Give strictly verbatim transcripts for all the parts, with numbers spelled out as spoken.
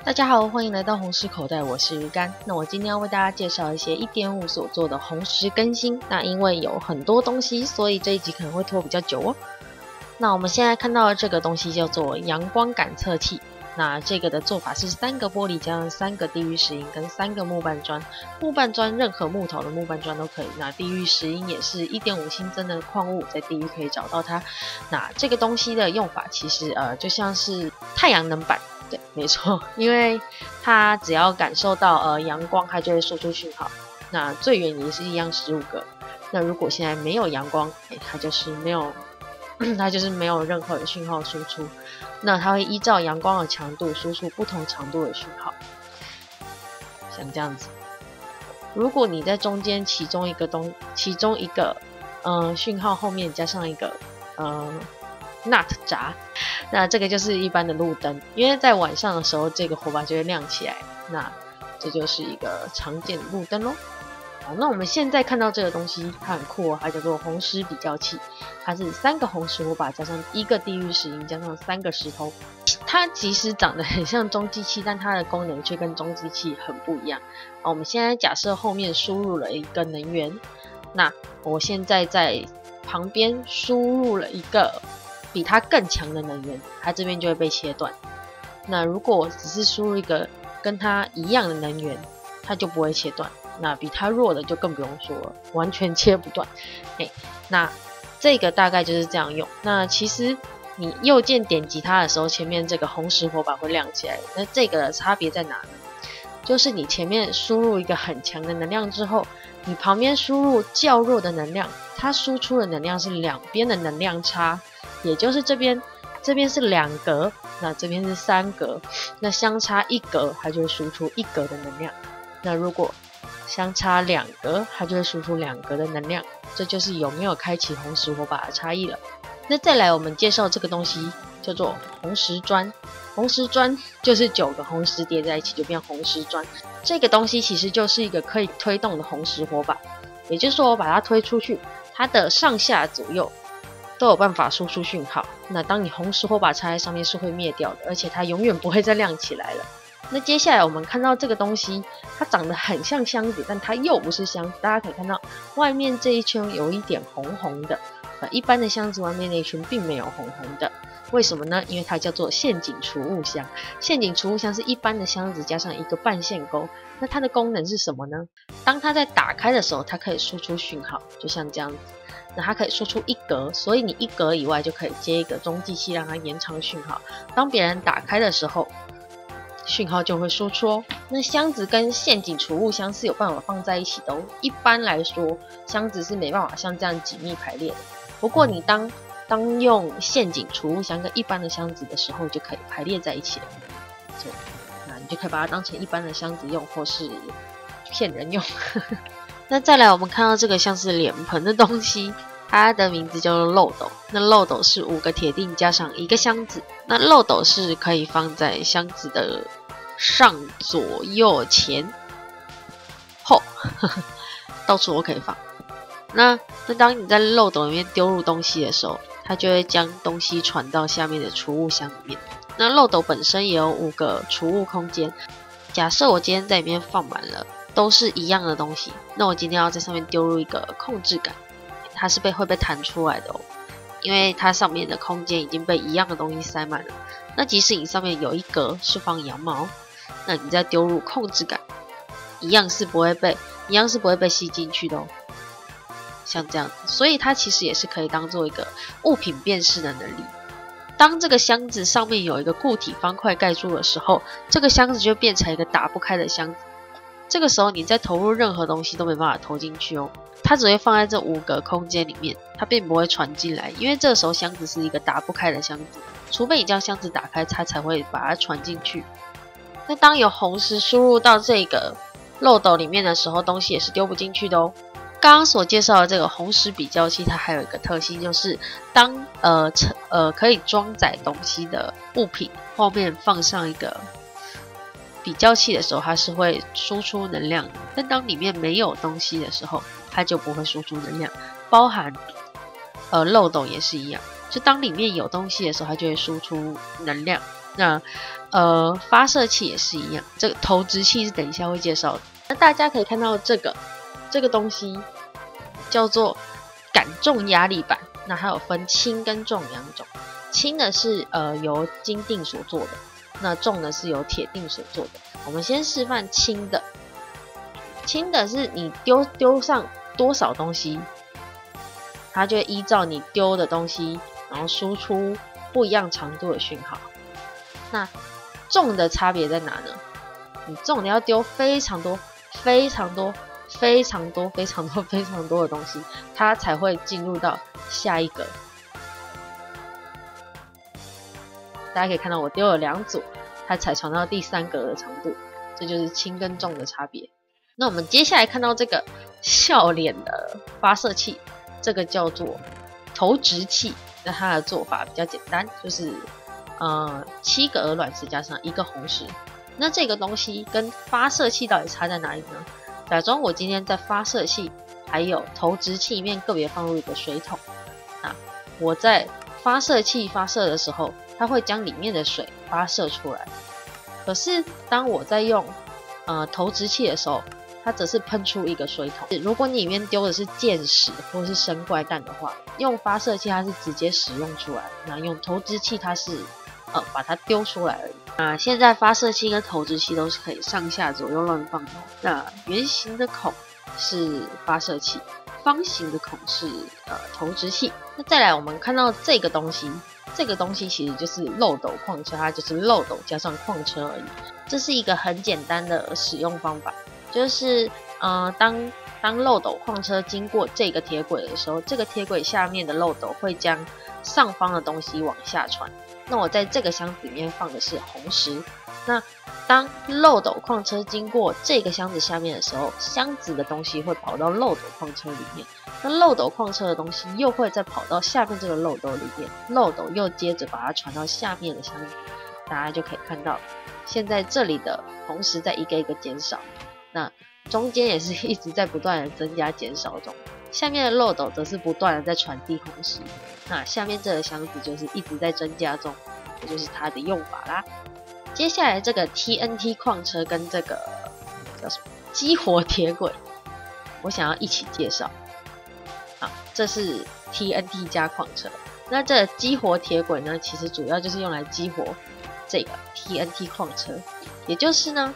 大家好，欢迎来到红石口袋，我是鱼竿。那我今天要为大家介绍一些一点五所做的红石更新。那因为有很多东西，所以这一集可能会拖比较久哦。那我们现在看到的这个东西叫做阳光感测器。那这个的做法是三个玻璃加上三个地狱石英跟三个木板砖。木板砖任何木头的木板砖都可以。那地狱石英也是 一点五 新增的矿物，在地狱可以找到它。那这个东西的用法其实呃就像是太阳能板。对，没错，因为它只要感受到呃阳光，它就会输出讯号。那最远也是一样十五个。那如果现在没有阳光，诶它就是没有，它就是没有任何的讯号输出。那它会依照阳光的强度输出不同强度的讯号，像这样子。如果你在中间其中一个东，其中一个呃讯号后面加上一个呃 nut 闸。那这个就是一般的路灯，因为在晚上的时候这个火把就会亮起来，那这就是一个常见的路灯咯。好，那我们现在看到这个东西它很酷哦，它叫做红石比较器。它是三个红石火把加上一个地狱石英加上三个石头。它其实长得很像中继器，但它的功能却跟中继器很不一样。好，我们现在假设后面输入了一个能源，那我现在在旁边输入了一个比它更强的能源，它这边就会被切断。那如果我只是输入一个跟它一样的能源，它就不会切断。那比它弱的就更不用说了，完全切不断。欸、那这个大概就是这样用。那其实你右键点击它的时候，前面这个红石火把会亮起来。那这个的差别在哪呢？就是你前面输入一个很强的能量之后，你旁边输入较弱的能量，它输出的能量是两边的能量差。也就是这边这边是两格，那这边是三格，那相差一格它就会输出一格的能量。那如果相差两格，它就会输出两格的能量。这就是有没有开启红石火把的差异了。那再来我们介绍这个东西叫做红石砖。红石砖就是九个红石叠在一起就变红石砖。这个东西其实就是一个可以推动的红石火把，也就是说我把它推出去，它的上下左右都有办法输出讯号。那当你红石火把插在上面是会灭掉的，而且它永远不会再亮起来了。那接下来我们看到这个东西，它长得很像箱子，但它又不是箱子。大家可以看到外面这一圈有一点红红的，呃，一般的箱子外面那一圈并没有红红的。为什么呢？因为它叫做陷阱储物箱。陷阱储物箱是一般的箱子加上一个半线钩。那它的功能是什么呢？当它在打开的时候，它可以输出讯号，就像这样子。那它可以输出一格，所以你一格以外就可以接一个中继器，让它延长讯号。当别人打开的时候，讯号就会输出哦。那箱子跟陷阱储物箱是有办法放在一起的哦。一般来说，箱子是没办法像这样紧密排列的。不过你当当用陷阱储物箱跟一般的箱子的时候，就可以排列在一起了。对，那你就可以把它当成一般的箱子用，或是骗人用。那再来我们看到这个像是脸盆的东西，它的名字叫做漏斗。那漏斗是五个铁锭加上一个箱子。那漏斗是可以放在箱子的上左右前后，到处都可以放。那那当你在漏斗里面丢入东西的时候，它就会将东西传到下面的储物箱里面。那漏斗本身也有五个储物空间。假设我今天在里面放满了都是一样的东西，那我今天要在上面丢入一个控制杆，它是被会被弹出来的哦，因为它上面的空间已经被一样的东西塞满了。那即使你上面有一格是放羊毛，那你再丢入控制杆，一样是不会被一样是不会被吸进去的哦，像这样子。所以它其实也是可以当做一个物品辨识的能力。当这个箱子上面有一个固体方块盖住的时候，这个箱子就变成一个打不开的箱子。这个时候你再投入任何东西都没办法投进去哦，它只会放在这五个空间里面，它并不会传进来，因为这个时候箱子是一个打不开的箱子，除非你将箱子打开，它才会把它传进去。那当有红石输入到这个漏斗里面的时候，东西也是丢不进去的哦。刚刚所介绍的这个红石比较器，它还有一个特性，就是当呃呃可以装载东西的物品后面放上一个比较器的时候，它是会输出能量的。但当里面没有东西的时候，它就不会输出能量。包含呃漏斗也是一样，就当里面有东西的时候，它就会输出能量。 那呃发射器也是一样，这个投掷器是等一下会介绍的。那大家可以看到这个这个东西叫做杆重压力板，那它有分轻跟重两种。轻的是呃由金锭所做的，那重的是由铁锭所做的。我们先示范轻的，轻的是你丢丢上多少东西，它就会依照你丢的东西，然后输出不一样长度的讯号。那重的差别在哪呢？你重的要丢非常多、非常多、非常多、非常多、非常多的东西，它才会进入到下一格。大家可以看到，我丢了两组，它才传到第三格的长度，这就是轻跟重的差别。那我们接下来看到这个笑脸的发射器，这个叫做投掷器。那它的做法比较简单，就是呃七个鹅卵石加上一个红石。那这个东西跟发射器到底差在哪里呢？假装我今天在发射器还有投掷器里面个别放入一个水桶，那我在发射器发射的时候，它会将里面的水发射出来。可是当我在用呃投掷器的时候，它则是喷出一个水桶。如果你里面丢的是箭矢或是生怪弹的话，用发射器它是直接使用出来，那用投掷器它是呃把它丢出来而已。那现在发射器跟投掷器都是可以上下左右乱放的。那圆形的孔是发射器，方形的孔是呃投掷器。那再来我们看到这个东西，这个东西其实就是漏斗矿车，它就是漏斗加上矿车而已。这是一个很简单的使用方法，就是呃当当漏斗矿车经过这个铁轨的时候，这个铁轨下面的漏斗会将上方的东西往下传。那我在这个箱子里面放的是红石。那当漏斗矿车经过这个箱子下面的时候，箱子的东西会跑到漏斗矿车里面，那漏斗矿车的东西又会再跑到下面这个漏斗里面，漏斗又接着把它传到下面的箱子。大家就可以看到，现在这里的红石在一个一个减少，那中间也是一直在不断的增加减少中，下面的漏斗则是不断的在传递红石，那下面这个箱子就是一直在增加中，这就是它的用法啦。接下来这个 T N T 矿车跟这个叫什么激活铁轨，我想要一起介绍。好，这是 T N T 加矿车，那这激活铁轨呢，其实主要就是用来激活这个 T N T 矿车，也就是呢，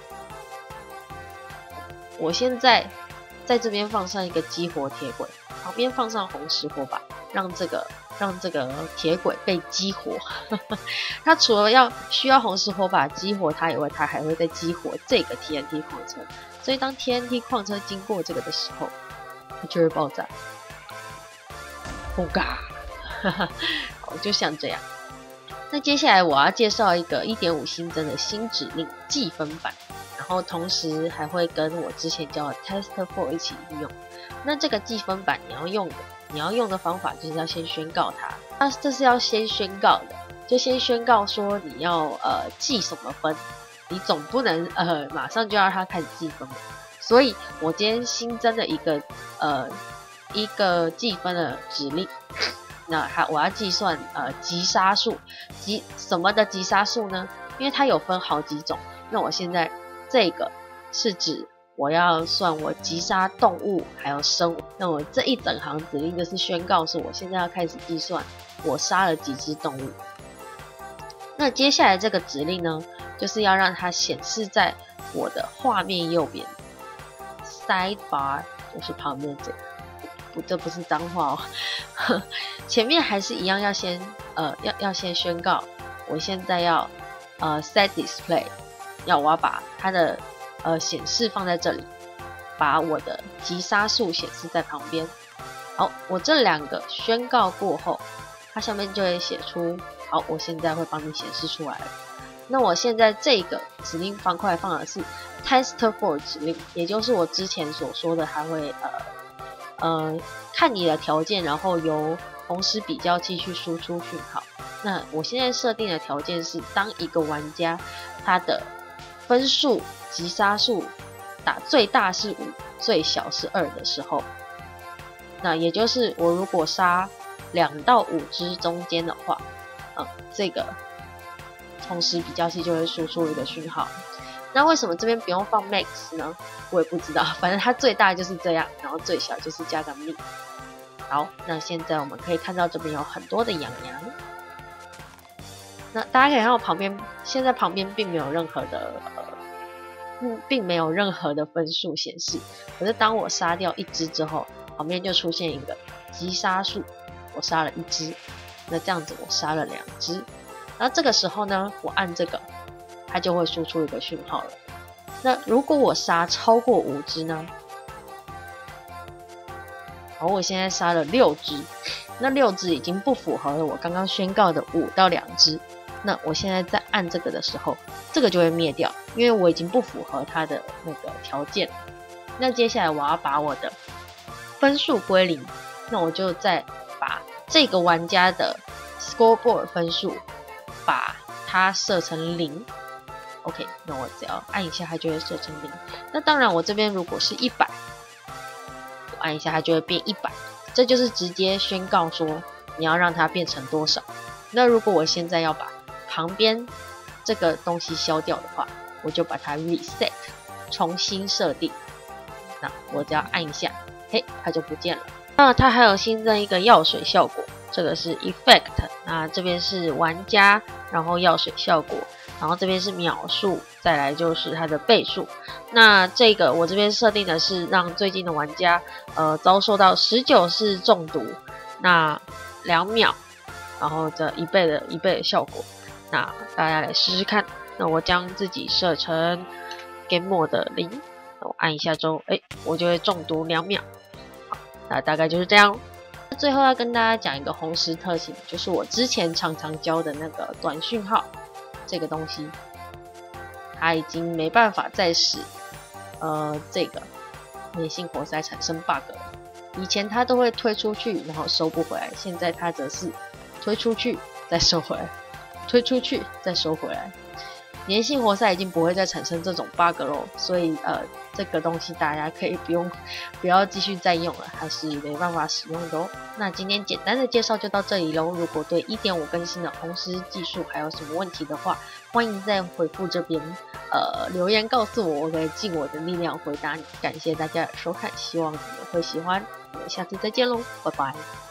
我现在在这边放上一个激活铁轨，旁边放上红石火把，让这个让这个铁轨被激活。它除了要需要红石火把激活它以外，它还会再激活这个 T N T 矿车。所以当 T N T 矿车经过这个的时候，它就会爆炸。轰嘎！好，就像这样。那接下来我要介绍一个 一点五 新增的新指令计分板，然后同时还会跟我之前教的 test for 一起应用。那这个计分板你要用的，你要用的方法就是要先宣告它。那这是要先宣告的，就先宣告说你要呃计什么分，你总不能呃马上就让它开始计分嘛。所以我今天新增了一个呃一个计分的指令。那它我要计算呃击杀数，击什么的击杀数呢？因为它有分好几种。那我现在这个是指我要算我击杀动物还有生物。那我这一整行指令就是宣告说我现在要开始计算我杀了几只动物。那接下来这个指令呢，就是要让它显示在我的画面右边 ，sidebar 就是旁边这个。不，这不是脏话哦。前面还是一样要先呃要要先宣告，我现在要呃 set display， 要我要把它的呃显示放在这里，把我的击杀数显示在旁边。好，我这两个宣告过后，它下面就会写出，好，我现在会帮你显示出来了。那我现在这个指令方块放的是 test for 指令，也就是我之前所说的，它会呃。呃，看你的条件，然后由红石比较器去输出讯号。那我现在设定的条件是，当一个玩家他的分数击杀数打最大是五，最小是二的时候，那也就是我如果杀两到五只中间的话，嗯，这个同时比较器就会输出一个讯号。那为什么这边不用放 max 呢？我也不知道，反正它最大就是这样，然后最小就是加个 min。好，那现在我们可以看到这边有很多的羊羊。那大家可以看到旁边，现在旁边并没有任何的呃，嗯，并没有任何的分数显示。可是当我杀掉一只之后，旁边就出现一个击杀数，我杀了一只。那这样子我杀了两只。然后这个时候呢，我按这个，它就会输出一个讯号了。那如果我杀超过五只呢？好，我现在杀了六只，那六只已经不符合了我刚刚宣告的五到两只。那我现在在按这个的时候，这个就会灭掉，因为我已经不符合它的那个条件。那接下来我要把我的分数归零，那我就再把这个玩家的 scoreboard 分数把它设成零。OK， 那我只要按一下，它就会设成零。那当然，我这边如果是一百。按一下它就会变一百，这就是直接宣告说你要让它变成多少。那如果我现在要把旁边这个东西消掉的话，我就把它 reset 重新设定。那我只要按一下，嘿，它就不见了。那它还有新增一个药水效果，这个是 effect， 那这边是玩家，然后药水效果，然后这边是秒数，再来就是它的倍数。那这个我这边设定的是让最近的玩家呃遭受到十九次中毒，那两秒，然后这一倍的一倍的效果。那大家来试试看。那我将自己设成 game mode 的零，那我按一下之后，哎，我就会中毒两秒。好，那大概就是这样。最后要跟大家讲一个红石特性，就是我之前常常教的那个短讯号这个东西，它已经没办法再使呃这个粘性活塞产生 bug 了。以前它都会推出去然后收不回来，现在它则是推出去再收回来，推出去再收回来。粘性活塞已经不会再产生这种 bug 咯，所以呃这个东西大家可以不用不要继续再用了，还是没办法使用的哦。那今天简单的介绍就到这里咯。如果对 一点五 更新的红石技术还有什么问题的话，欢迎在回复这边呃留言告诉我，我可以尽我的力量回答你。感谢大家的收看，希望你们会喜欢，我们下次再见咯，拜拜。